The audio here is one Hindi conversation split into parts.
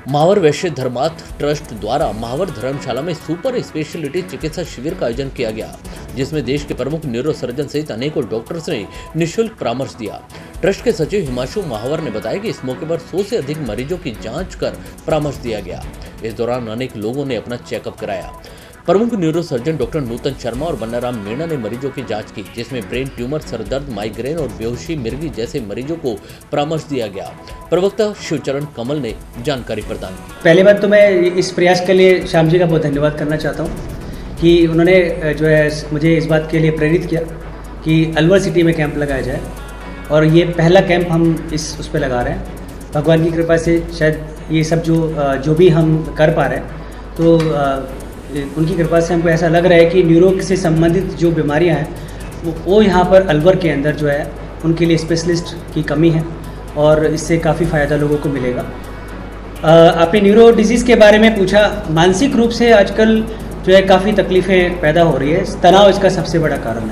महावर वैश्य धर्मार्थ ट्रस्ट द्वारा महावर धर्मशाला में सुपर स्पेशलिटी चिकित्सा शिविर का आयोजन किया गया, जिसमें देश के प्रमुख न्यूरो सर्जन सहित अनेकों डॉक्टर्स ने निःशुल्क परामर्श दिया। ट्रस्ट के सचिव हिमांशु महावर ने बताया कि इस मौके पर 100 से अधिक मरीजों की जांच कर परामर्श दिया गया। इस दौरान अनेक लोगों ने अपना चेकअप कराया। प्रमुख neuro surgeon doctor Nutan Sharma और बन्नाराम मीणा ने मरीजों की जांच की, जिसमें ब्रेन ट्यूमर, सरदर्द, माइग्रेन और बेहोशी, मिर्गी जैसे मरीजों को परामर्श दिया गया। प्रवक्ता शिवचरण कमल ने जानकारी प्रदान की। पहली बात तो मैं इस प्रयास के लिए श्याम जी का बहुत धन्यवाद करना चाहता हूँ कि उन्होंने जो है मुझे इस बात के लिए प्रेरित किया कि अलवर सिटी में कैंप लगाया जाए, और ये पहला कैंप हम उस पर लगा रहे हैं। भगवान की कृपा से शायद ये सब जो भी हम कर पा रहे हैं, तो उनकी कृपा से हमको ऐसा लग रहा है कि न्यूरो से संबंधित जो बीमारियां हैं वो यहाँ पर अलवर के अंदर जो है उनके लिए स्पेशलिस्ट की कमी है, और इससे काफ़ी फ़ायदा लोगों को मिलेगा। आपने न्यूरो डिजीज़ के बारे में पूछा। मानसिक रूप से आजकल जो है काफ़ी तकलीफ़ें पैदा हो रही है। तनाव इसका सबसे बड़ा कारण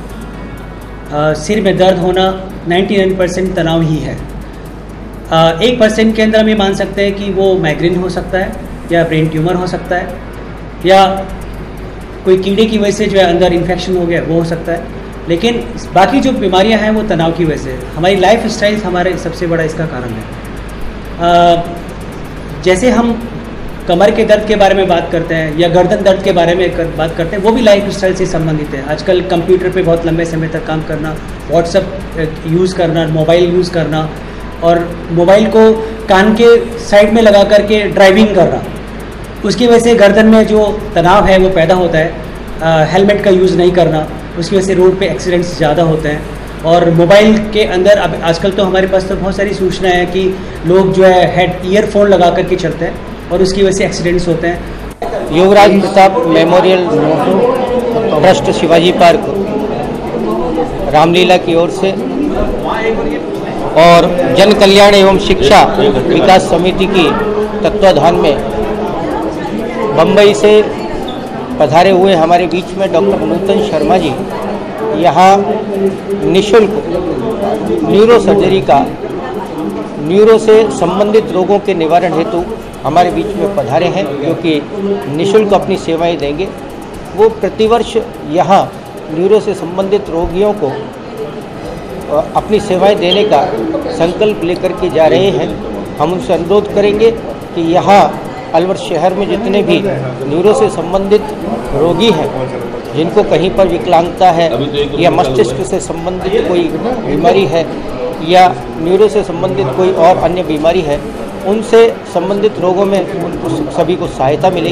है। सिर में दर्द होना 99% तनाव ही है। 1% के अंदर हम ये मान सकते हैं कि वो माइग्रेन हो सकता है, या ब्रेन ट्यूमर हो सकता है, या कोई कीड़े की वजह से जो है अंदर इन्फेक्शन हो गया वो हो सकता है। लेकिन बाकी जो बीमारियां हैं वो तनाव की वजह से, हमारी लाइफ स्टाइल हमारे सबसे बड़ा इसका कारण है। जैसे हम कमर के दर्द के बारे में बात करते हैं या गर्दन दर्द के बारे में बात करते हैं, वो भी लाइफ स्टाइल से संबंधित है। आजकल कंप्यूटर पे बहुत लंबे समय तक काम करना, व्हाट्सएप यूज़ करना, मोबाइल यूज़ करना, और मोबाइल को कान के साइड में लगा करके ड्राइविंग करना, उसकी वजह से गर्दन में जो तनाव है वो पैदा होता है। हेलमेट का यूज़ नहीं करना, उसकी वजह से रोड पे एक्सीडेंट्स ज़्यादा होते हैं। और मोबाइल के अंदर अब आजकल तो हमारे पास तो बहुत सारी सूचना है कि लोग जो है ईयरफोन लगा करके चलते हैं, और उसकी वजह से एक्सीडेंट्स होते हैं। Yuvraj Pratap memorial trust Shivaji park Ramlila की ओर से और जन कल्याण एवं शिक्षा विकास समिति की तत्वाधान में बम्बई से पधारे हुए हमारे बीच में डॉक्टर नूतन शर्मा जी यहाँ निःशुल्क न्यूरो सर्जरी का, न्यूरो से संबंधित रोगों के निवारण हेतु हमारे बीच में पधारे हैं, क्योंकि निःशुल्क अपनी सेवाएं देंगे। वो प्रतिवर्ष यहाँ न्यूरो से संबंधित रोगियों को अपनी सेवाएं देने का संकल्प लेकर के जा रहे हैं। हम उनसे अनुरोध करेंगे कि यहाँ अलवर शहर में जितने भी न्यूरो से संबंधित रोगी हैं, जिनको कहीं पर विकलांगता है या मस्तिष्क से संबंधित कोई बीमारी है या न्यूरो से संबंधित कोई और अन्य बीमारी है, उनसे संबंधित रोगों में उनको सभी को सहायता मिलेगी।